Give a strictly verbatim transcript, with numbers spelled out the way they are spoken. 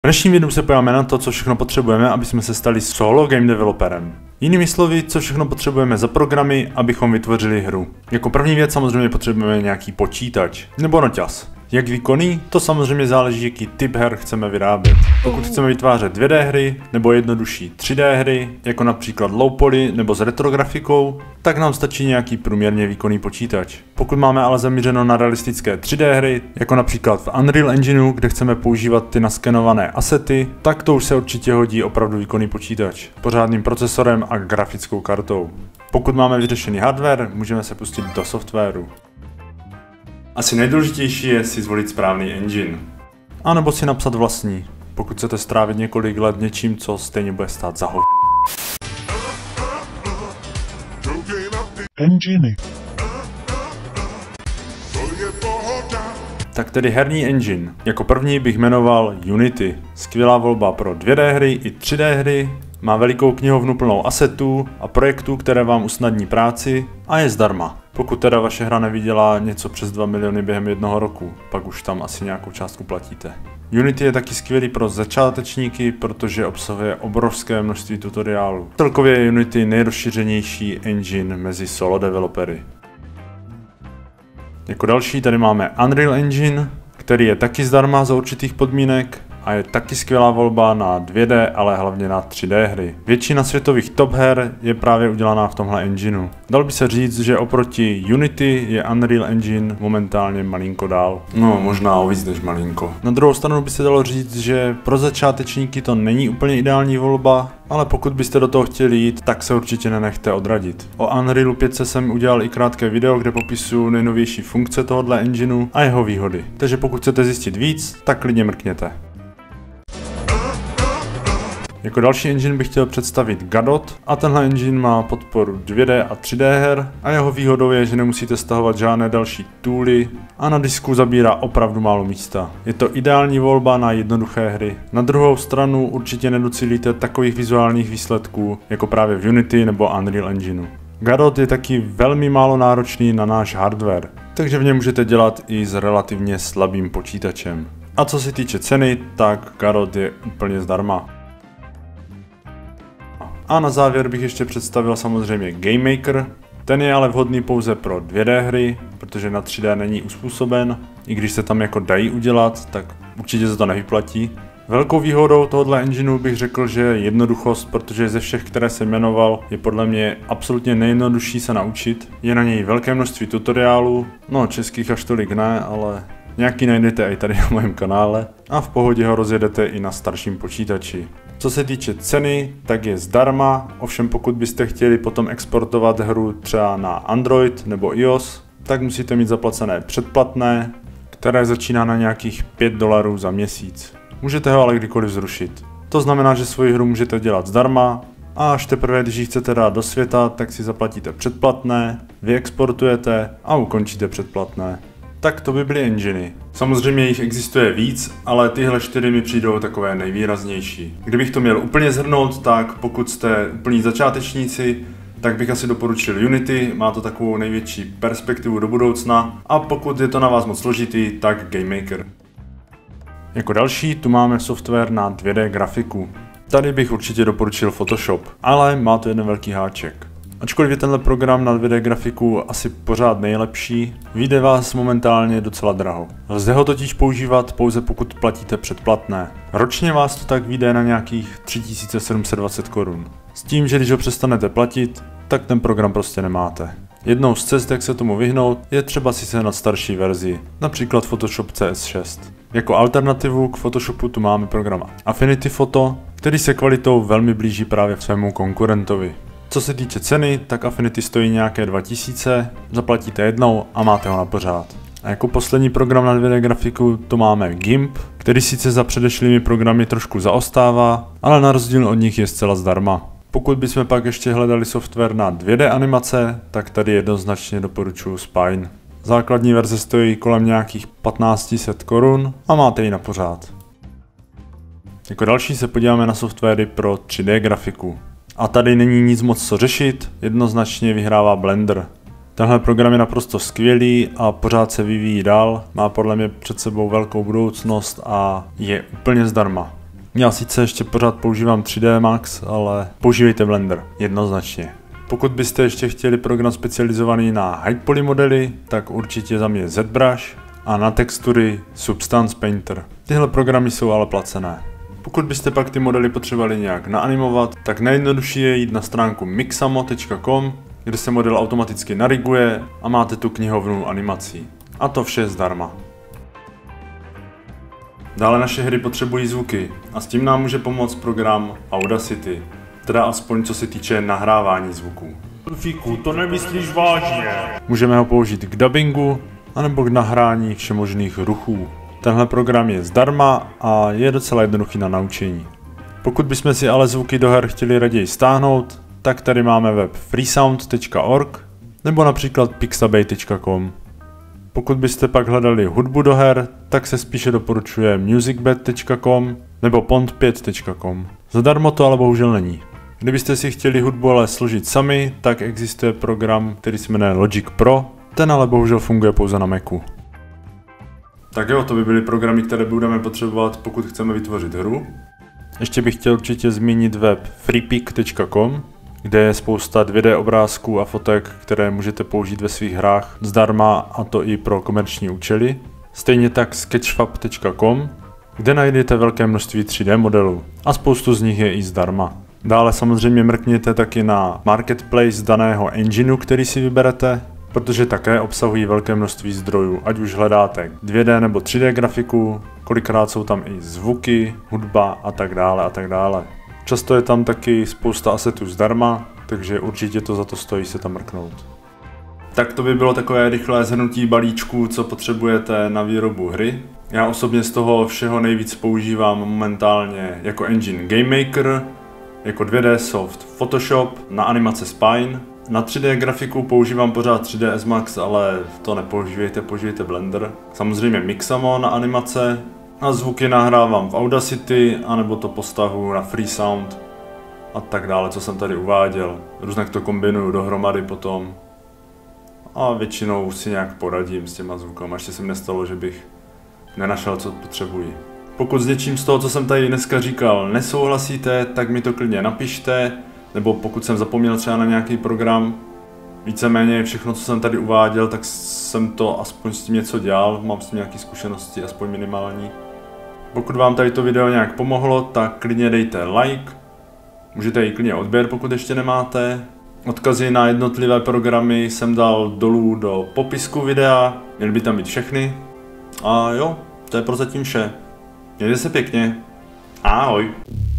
V dnešním videu se podíváme na to, co všechno potřebujeme, aby jsme se stali solo game developerem. Jinými slovy, co všechno potřebujeme za programy, abychom vytvořili hru. Jako první věc samozřejmě potřebujeme nějaký počítač nebo noťaz. Jak výkonný? To samozřejmě záleží, jaký typ her chceme vyrábět. Pokud chceme vytvářet dvě dé hry nebo jednodušší tři dé hry, jako například low poly nebo s retrografikou, tak nám stačí nějaký průměrně výkonný počítač. Pokud máme ale zaměřeno na realistické tři dé hry, jako například v Unreal Engineu, kde chceme používat ty naskenované asety, tak to už se určitě hodí opravdu výkonný počítač, pořádným procesorem a grafickou kartou. Pokud máme vyřešený hardware, můžeme se pustit do softwaru. Asi nejdůležitější je si zvolit správný engine. A nebo si napsat vlastní, pokud chcete strávit několik let něčím, co stejně bude stát za ho. Engine. Tak tedy herní engine. Jako první bych jmenoval Unity. Skvělá volba pro dvě dé hry i tři dé hry. Má velikou knihovnu plnou asetů a projektů, které vám usnadní práci a je zdarma. Pokud teda vaše hra nevydělá něco přes dva miliony během jednoho roku, pak už tam asi nějakou částku platíte. Unity je taky skvělý pro začátečníky, protože obsahuje obrovské množství tutoriálů. Celkově je Unity nejrozšířenější engine mezi solo developery. Jako další tady máme Unreal Engine, který je taky zdarma za určitých podmínek a je taky skvělá volba na dvě dé, ale hlavně na tři dé hry. Většina světových top her je právě udělaná v tomhle engineu. Dal by se říct, že oproti Unity je Unreal Engine momentálně malinko dál. No, možná o víc než malinko. Na druhou stranu by se dalo říct, že pro začátečníky to není úplně ideální volba, ale pokud byste do toho chtěli jít, tak se určitě nenechte odradit. O Unrealu pět jsem udělal i krátké video, kde popisuju nejnovější funkce tohohle engineu a jeho výhody. Takže pokud chcete zjistit víc, tak klidně mrkněte. Jako další engine bych chtěl představit Godot a tenhle engine má podporu dvě dé a tři dé her a jeho výhodou je, že nemusíte stahovat žádné další tooly a na disku zabírá opravdu málo místa. Je to ideální volba na jednoduché hry. Na druhou stranu určitě nedocílíte takových vizuálních výsledků jako právě v Unity nebo Unreal Engineu. Godot je taky velmi málo náročný na náš hardware, takže v něm můžete dělat i s relativně slabým počítačem. A co se týče ceny, tak Godot je úplně zdarma. A na závěr bych ještě představil samozřejmě Game Maker. Ten je ale vhodný pouze pro dvě dé hry, protože na tři dé není uspůsoben. I když se tam jako dají udělat, tak určitě se to nevyplatí. Velkou výhodou tohohle engineu bych řekl, že je jednoduchost, protože ze všech, které jsem jmenoval, je podle mě absolutně nejjednodušší se naučit. Je na něj velké množství tutoriálů, no českých až tolik ne, ale nějaký najdete i tady na mém kanále a v pohodě ho rozjedete i na starším počítači. Co se týče ceny, tak je zdarma, ovšem pokud byste chtěli potom exportovat hru třeba na Android nebo iOS, tak musíte mít zaplacené předplatné, které začíná na nějakých pět dolarů za měsíc. Můžete ho ale kdykoliv zrušit. To znamená, že svoji hru můžete dělat zdarma a až teprve, když ji chcete dát do světa, tak si zaplatíte předplatné, vyexportujete a ukončíte předplatné. Tak to by byly enginy. Samozřejmě jich existuje víc, ale tyhle čtyři mi přijdou takové nejvýraznější. Kdybych to měl úplně shrnout, tak pokud jste úplní začátečníci, tak bych asi doporučil Unity, má to takovou největší perspektivu do budoucna, a pokud je to na vás moc složitý, tak Game Maker. Jako další tu máme software na dvě dé grafiku. Tady bych určitě doporučil Photoshop, ale má to jeden velký háček. Ačkoliv je tenhle program na dvě dé grafiku asi pořád nejlepší, vyjde vás momentálně docela draho. Lze ho totiž používat pouze pokud platíte předplatné. Ročně vás to tak vyjde na nějakých tři tisíce sedm set dvacet korun. S tím, že když ho přestanete platit, tak ten program prostě nemáte. Jednou z cest, jak se tomu vyhnout, je třeba si sehnat starší verzi, například Photoshop C S šest. Jako alternativu k Photoshopu tu máme program Affinity Photo, který se kvalitou velmi blíží právě svému konkurentovi. Co se týče ceny, tak Affinity stojí nějaké dva tisíce, zaplatíte jednou a máte ho na pořád. A jako poslední program na dvě dé grafiku to máme GIMP, který sice za předešlými programy trošku zaostává, ale na rozdíl od nich je zcela zdarma. Pokud bychom pak ještě hledali software na dvě dé animace, tak tady jednoznačně doporučuji Spine. Základní verze stojí kolem nějakých patnáct set korun a máte ji na pořád. Jako další se podíváme na softwary pro tři dé grafiku. A tady není nic moc co řešit, jednoznačně vyhrává Blender. Tenhle program je naprosto skvělý a pořád se vyvíjí dál, má podle mě před sebou velkou budoucnost a je úplně zdarma. Já sice ještě pořád používám tři dé Max, ale používejte Blender, jednoznačně. Pokud byste ještě chtěli program specializovaný na high poly modely, tak určitě za mě ZBrush a na textury Substance Painter. Tyhle programy jsou ale placené. Pokud byste pak ty modely potřebovali nějak naanimovat, tak nejjednodušší je jít na stránku mixamo tečka com, kde se model automaticky nariguje a máte tu knihovnu animací. A to vše zdarma. Dále naše hry potřebují zvuky a s tím nám může pomoct program Audacity, teda aspoň co se týče nahrávání zvuků. Fíku, to nemyslíš vážně. Můžeme ho použít k dubbingu, anebo k nahrání všemožných ruchů. Tenhle program je zdarma a je docela jednoduchý na naučení. Pokud bychom si ale zvuky do her chtěli raději stáhnout, tak tady máme web freesound tečka org nebo například pixabay tečka com. Pokud byste pak hledali hudbu do her, tak se spíše doporučuje musicbed tečka com nebo pond pět tečka com. Zadarmo to ale bohužel není. Kdybyste si chtěli hudbu ale složit sami, tak existuje program, který se jmenuje Logic Pro, ten ale bohužel funguje pouze na Macu. Tak jo, to by byly programy, které budeme potřebovat, pokud chceme vytvořit hru. Ještě bych chtěl určitě zmínit web freepik tečka com, kde je spousta dvě dé obrázků a fotek, které můžete použít ve svých hrách zdarma, a to i pro komerční účely. Stejně tak sketchfab tečka com, kde najdete velké množství tři dé modelů a spoustu z nich je i zdarma. Dále samozřejmě mrkněte taky na marketplace daného engineu, který si vyberete, protože také obsahují velké množství zdrojů, ať už hledáte dvě dé nebo tři dé grafiku, kolikrát jsou tam i zvuky, hudba a tak dále a tak dále. Často je tam taky spousta asetů zdarma, takže určitě to za to stojí se tam mrknout. Tak to by bylo takové rychlé shrnutí balíčku, co potřebujete na výrobu hry. Já osobně z toho všeho nejvíc používám momentálně jako engine GameMaker, jako dvě dé soft Photoshop, na animace Spine. Na tři dé grafiku používám pořád tři dé S Max, ale to nepoužívejte, používejte Blender. Samozřejmě Mixamo na animace. A zvuky nahrávám v Audacity, anebo to postavu na Freesound a tak dále, co jsem tady uváděl. Různak to kombinuju dohromady potom. A většinou si nějak poradím s těma zvukama. Ještě se mi nestalo, že bych nenašel, co potřebuji. Pokud s něčím z toho, co jsem tady dneska říkal, nesouhlasíte, tak mi to klidně napište. Nebo pokud jsem zapomněl třeba na nějaký program, víceméně všechno, co jsem tady uváděl, tak jsem to aspoň s tím něco dělal, mám s tím nějaké zkušenosti, aspoň minimální. Pokud vám tady to video nějak pomohlo, tak klidně dejte like, můžete i klidně odběr, pokud ještě nemáte. Odkazy na jednotlivé programy jsem dal dolů do popisku videa, měly by tam být všechny. A jo, to je prozatím vše. Mějte se pěkně. Ahoj.